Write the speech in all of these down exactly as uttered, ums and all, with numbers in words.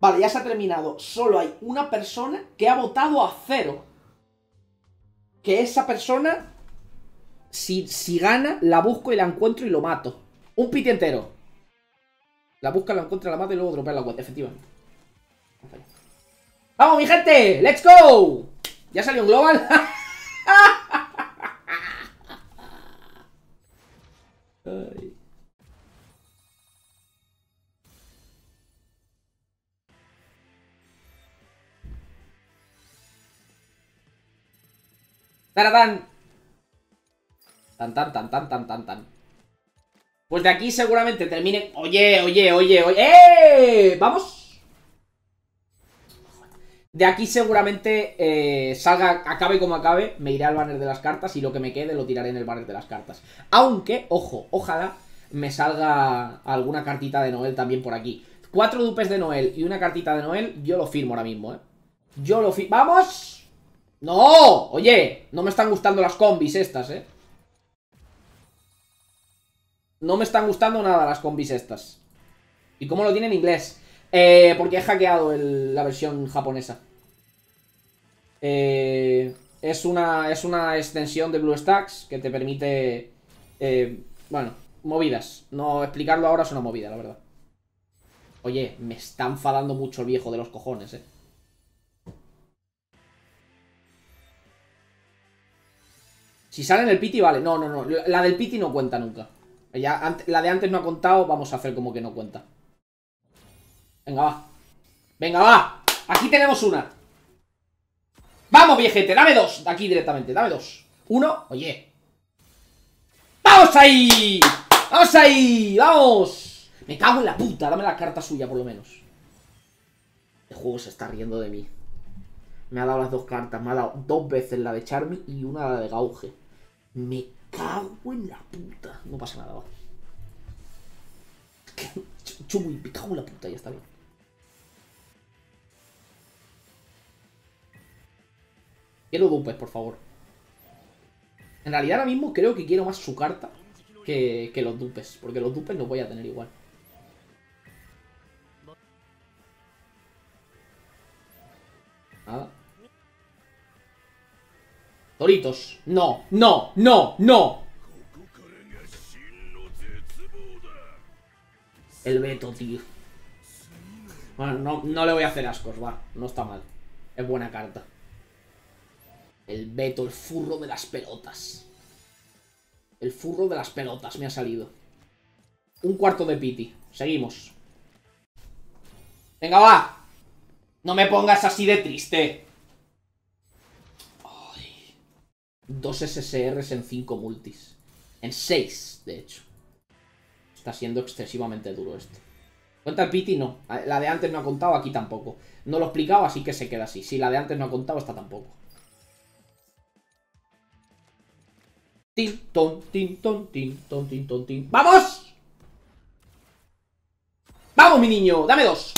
Vale, ya se ha terminado. Solo hay una persona que ha votado a cero. Que esa persona, si, si gana, la busco y la encuentro y lo mato. Un piti entero. La busca, la encuentra, la mata y luego dropea la cuenta, efectivamente. ¡Vamos, mi gente! ¡Let's go! ¿Ya salió un global? Ay. ¡Taratán! Tan, tan, tan, tan, tan, tan, tan. Pues de aquí seguramente termine... Oye, oye, oye, oye... ¡Eh! ¿Vamos? De aquí seguramente eh, salga, acabe como acabe, me iré al banner de las cartas y lo que me quede lo tiraré en el banner de las cartas. Aunque, ojo, ojalá me salga alguna cartita de Noel también por aquí. Cuatro dupes de Noel y una cartita de Noel, yo lo firmo ahora mismo, ¿eh? Yo lo firmo... ¡Vamos! ¡No! Oye, no me están gustando las combis estas, ¿eh? No me están gustando nada las combis estas. ¿Y cómo lo tiene en inglés? Eh, porque he hackeado el, la versión japonesa. Eh, es, una, es una extensión de BlueStacks que te permite... Eh, bueno, movidas. No explicarlo ahora es una movida, la verdad. Oye, me está enfadando mucho el viejo de los cojones, eh. Si sale en el piti, vale. No, no, no. La del piti no cuenta nunca. Ya, la de antes no ha contado. Vamos a hacer como que no cuenta. Venga, va. Venga, va. Aquí tenemos una. Vamos, viejete. Dame dos. Aquí directamente. Dame dos. Uno. Oye. ¡Vamos ahí! ¡Vamos ahí! ¡Vamos! Me cago en la puta. Dame la carta suya, por lo menos. El juego se está riendo de mí. Me ha dado las dos cartas. Me ha dado dos veces la de Charmy y una la de Gauge. Me cago en la puta. No pasa nada, va. Chumi, me cago en la puta. Ya está bien. Quiero dupes, por favor. En realidad ahora mismo creo que quiero más su carta que, que los dupes. Porque los dupes los voy a tener igual. Nada. Doritos. No, no, no, no. El Beto, tío. Bueno, no, no le voy a hacer ascos, va. No está mal. Es buena carta. El Beto, el furro de las pelotas. El furro de las pelotas me ha salido. Un cuarto de piti. Seguimos. Venga, va. No me pongas así de triste. Ay. Dos S S Rs en cinco multis. En seis, de hecho. Está siendo excesivamente duro esto. ¿Cuenta el piti? No. La de antes no ha contado, aquí tampoco. No lo explicaba, así que se queda así. Si la de antes no ha contado, esta tampoco. Tin, ton, tin, ton, tin, ton, tin, ton, tin. ¡Vamos! ¡Vamos, mi niño! ¡Dame dos!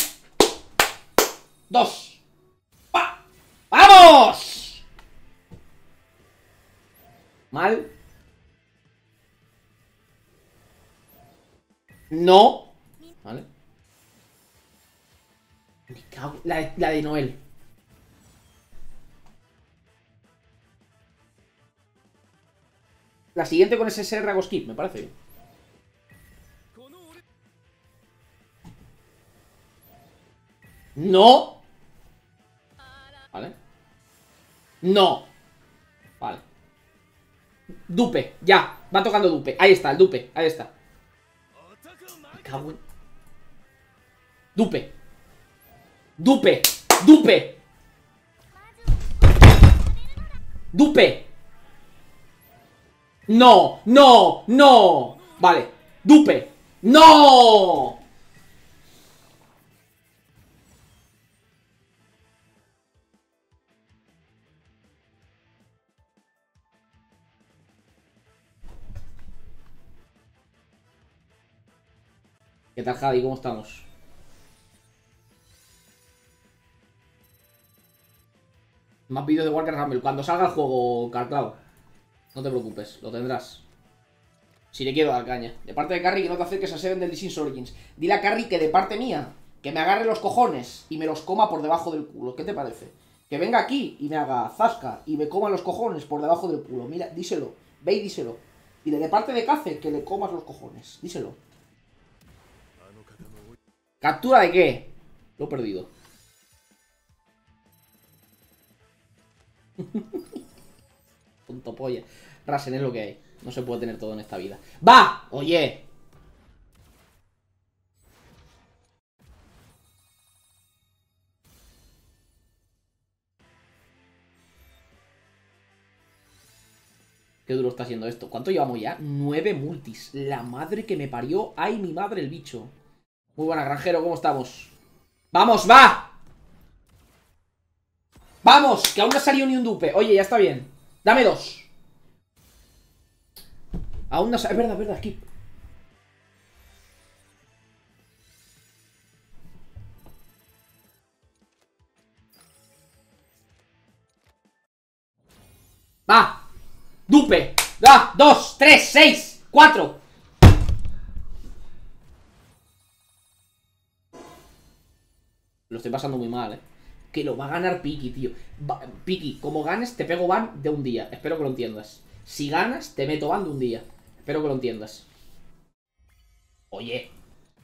¡Dos! ¡Va! ¡Vamos! Mal. No. Vale. Me cago. La, la de Noel. La siguiente con ese S S R hago skip, me parece bien. No. Vale. No. Vale. Dupe, ya. Va tocando dupe. Ahí está, el dupe. Ahí está. Me cago en... Dupe. Dupe. Dupe. Dupe. No, no, no. Vale. Dupe. No. ¿Qué tal, Javi? ¿Cómo estamos? Más vídeos de Walker Rumble. Cuando salga el juego, Carclau. No te preocupes, lo tendrás. Si le quiero dar caña. De parte de Carry, que no te acerques a Seven del Sin Origins. Dile a Carry que de parte mía, Que me agarre los cojones y me los coma por debajo del culo. ¿Qué te parece? Que venga aquí y me haga zasca y me coma los cojones por debajo del culo. Mira, díselo. Ve y díselo. Dile de parte de Cace que le comas los cojones. Díselo. ¿Captura de qué? Lo he perdido. Punto polla. Rasen es lo que hay. No se puede tener todo en esta vida. ¡Va! Oye. Qué duro está siendo esto. ¿Cuánto llevamos ya? Nueve multis. La madre que me parió. ¡Ay, mi madre, el bicho! Muy buena, granjero. ¿Cómo estamos? ¡Vamos, va! ¡Vamos! Que aún no ha salido ni un dupe. Oye, ya está bien. Dame dos. Aún no ha salido. Es verdad, es verdad. Aquí. ¡Va! ¡Dupe! ¡Va! ¡Dos! ¡Tres! ¡Seis! ¡Cuatro! Lo estoy pasando muy mal, eh. Que lo va a ganar Piki, tío. Va, Piki, como ganes, te pego ban de un día. Espero que lo entiendas. Si ganas, te meto ban de un día. Espero que lo entiendas. Oye.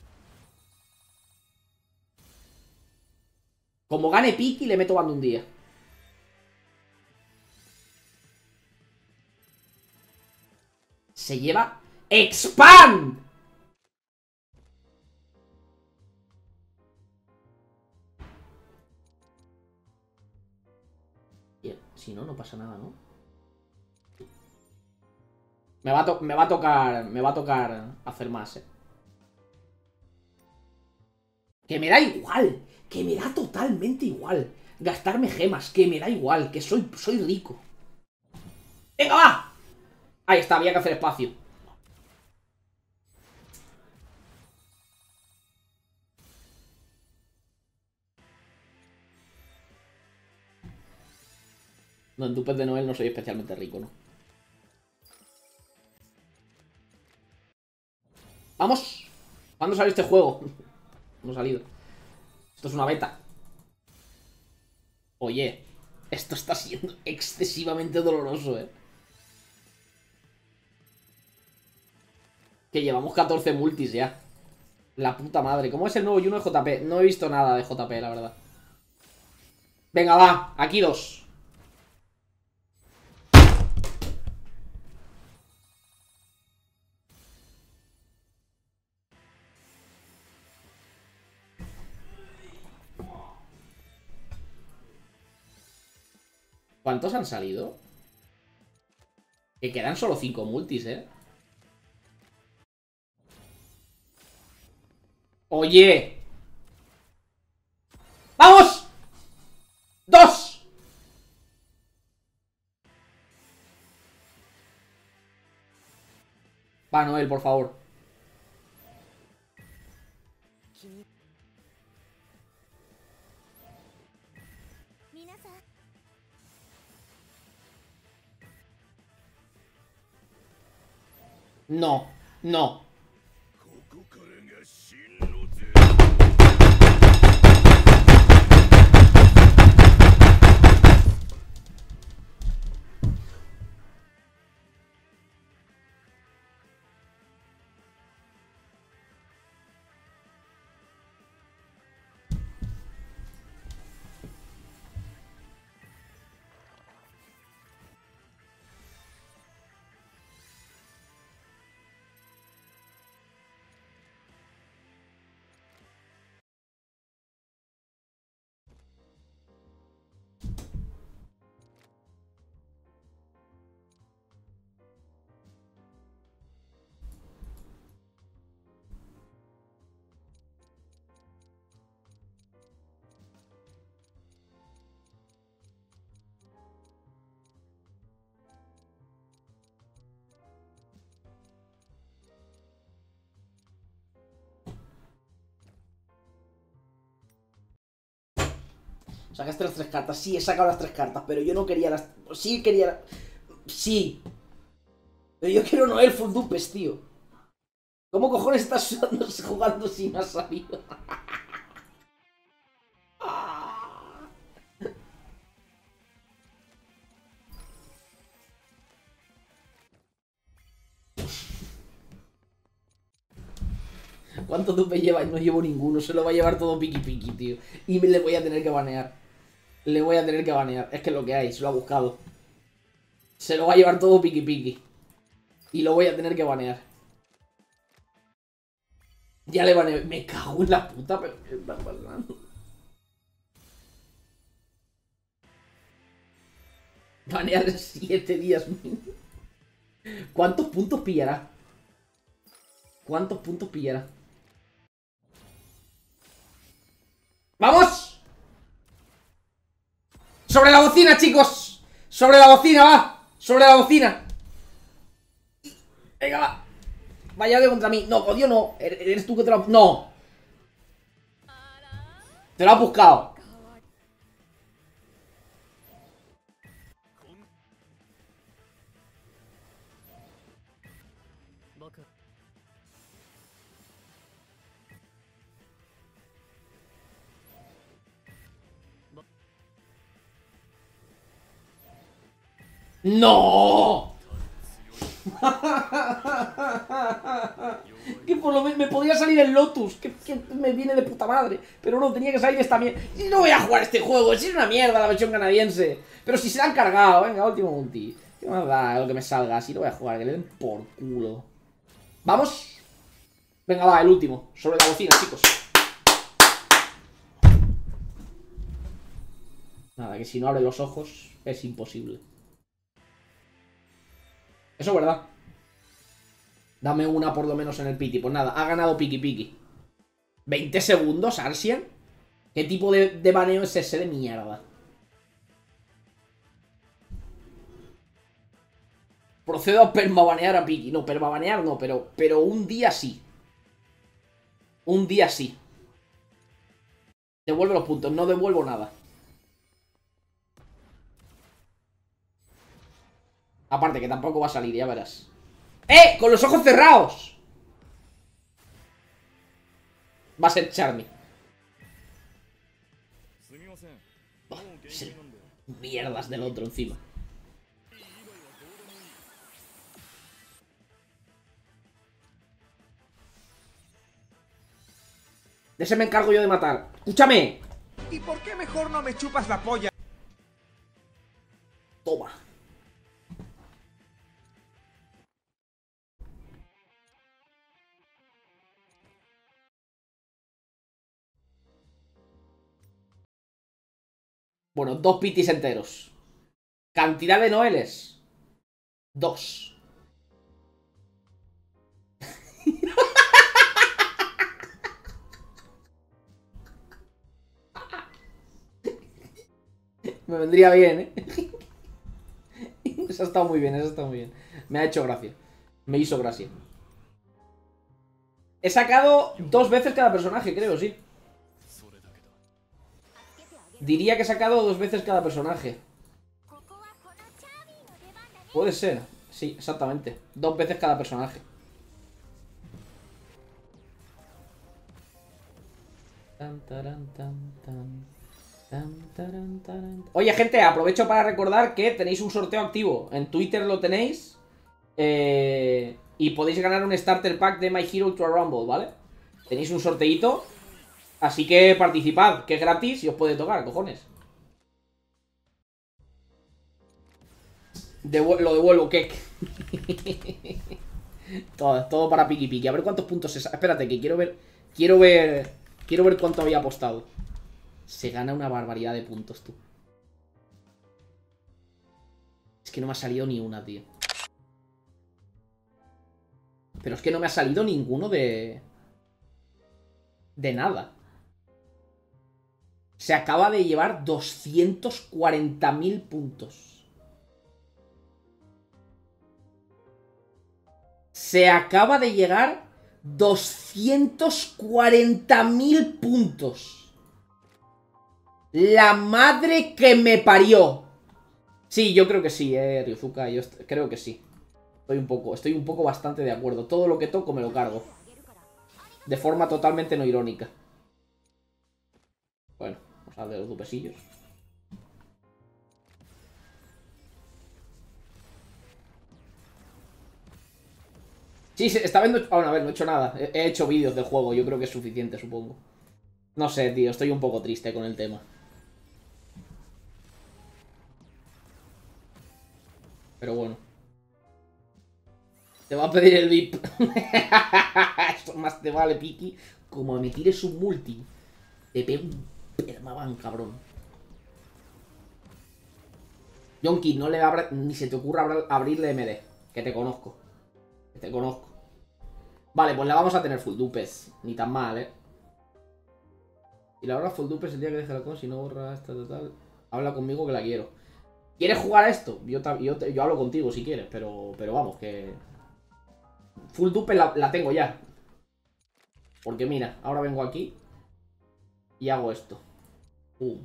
Como gane Piki, le meto ban de un día. Se lleva... ¡Expand! Bien, si no, no pasa nada, ¿no? Me va, a me va a tocar... Me va a tocar hacer más, eh. Que me da igual. Que me da totalmente igual. Gastarme gemas. Que me da igual. Que soy, soy rico. ¡Venga, va! Ahí está, había que hacer espacio. No, en dupes de Noel no soy especialmente rico, ¿no? ¡Vamos! ¿Cuándo sale este juego? No ha salido. Esto es una beta. Oye, esto está siendo excesivamente doloroso, ¿eh? Que llevamos catorce multis ya. La puta madre. ¿Cómo es el nuevo Juno de J P? No he visto nada de J P, la verdad. Venga, va. Aquí dos. ¿Cuántos han salido? Que quedan solo cinco multis, ¿eh? ¡Oye! ¡Vamos! ¡Dos! Va, Noel, por favor. No, no. Sacaste las tres cartas. Sí, he sacado las tres cartas, pero yo no quería las... Sí, quería... Sí. Pero yo quiero Noel full dupes, tío. ¿Cómo cojones estás jugando si no has salido? ¿Cuántos dupes lleva? No llevo ninguno. Se lo va a llevar todo piqui piqui, tío. Y le voy a tener que banear. Le voy a tener que banear. Es que es lo que hay. Se lo ha buscado. Se lo va a llevar todo piqui piqui. Y lo voy a tener que banear. Ya le baneé. Me cago en la puta, pero ¿qué está pasando? Banear siete días mínimo. ¿Cuántos puntos pillará? ¿Cuántos puntos pillará? ¡Vamos! ¡Sobre la bocina, chicos! ¡Sobre la bocina, va! ¡Sobre la bocina! Venga, va. Vaya odio contra mí. No, odio no. Eres tú que te lo... No. Te lo has buscado. ¡No! Que por lo menos me podía salir el Lotus, que, que me viene de puta madre. Pero no, tenía que salir esta mierda. Y no voy a jugar este juego, si es una mierda la versión canadiense. Pero si se la han cargado, venga, último multi. ¿Qué más da lo que me salga? Si lo voy a jugar, que le den por culo. ¿Vamos? Venga, va, el último. Sobre la bocina, chicos. Nada, que si no abre los ojos es imposible. Eso es verdad. Dame una por lo menos en el piti. Pues nada, ha ganado Piki Piki. ¿veinte segundos, Arsian? ¿Qué tipo de, de baneo es ese de mierda? Procedo a permabanear a Piki. No, permabanear no, pero, pero un día sí. Un día sí. Devuelve los puntos, no devuelvo nada. Aparte que tampoco va a salir, ya verás. ¡Eh! ¡Con los ojos cerrados! Va a ser Charmy. Oh, sí. Mierdas del otro encima. De ese me encargo yo de matar. ¡Escúchame! ¿Y por qué mejor no me chupas la polla? Toma. Bueno, dos pitis enteros. Cantidad de noeles. Dos. Me vendría bien, ¿eh? Eso ha estado muy bien, eso ha estado muy bien. Me ha hecho gracia. Me hizo gracia. He sacado dos veces cada personaje, creo, sí. Diría que he sacado dos veces cada personaje. Puede ser. Sí, exactamente. Dos veces cada personaje. Tan, taran, tan, tan. Tan, taran, taran. Oye, gente, aprovecho para recordar que tenéis un sorteo activo. En Twitter lo tenéis. Eh, y podéis ganar un starter pack de My Hero Ultra Rumble, ¿vale? Tenéis un sorteito. Así que participad, que es gratis y os puede tocar, cojones. Devu lo devuelvo, ¿qué? todo, todo para Piki Piki. A ver cuántos puntos se... Espérate, que quiero ver... Quiero ver... Quiero ver cuánto había apostado. Se gana una barbaridad de puntos, tú. Es que no me ha salido ni una, tío. Pero es que no me ha salido ninguno de... De nada. Se acaba de llevar doscientos cuarenta mil puntos. Se acaba de llegar doscientos cuarenta mil puntos. La madre que me parió. Sí, yo creo que sí, eh, Ryuzuka. Yo creo que sí. Estoy un poco, estoy un poco bastante de acuerdo. Todo lo que toco me lo cargo. De forma totalmente no irónica. Bueno, vamos a ver los dupesillos. Sí, sí, está viendo... Bueno, a ver, no he hecho nada. He, he hecho vídeos del juego, yo creo que es suficiente, supongo. No sé, tío, estoy un poco triste con el tema. Pero bueno. Te va a pedir el V I P. Esto más te vale, Piki. Como me tires un multi, te pego un permaban, cabrón. Yonki, no le abra, ni se te ocurra abrirle M D. Que te conozco. Que te conozco. Vale, pues la vamos a tener full dupes. Ni tan mal, eh. Y la hora full dupes el día que deje la cosa, si no borra esta total. Habla conmigo que la quiero. ¿Quieres jugar a esto? Yo, yo, yo hablo contigo si quieres, pero, pero vamos, que... Full dupe la, la tengo ya. Porque mira, ahora vengo aquí y hago esto. Pum.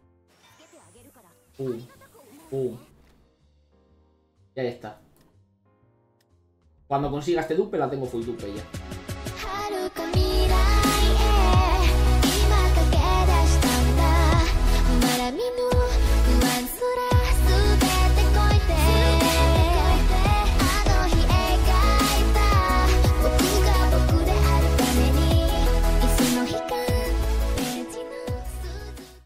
Pum. Pum. Y ahí está. Cuando consiga este dupe la tengo full dupe ya.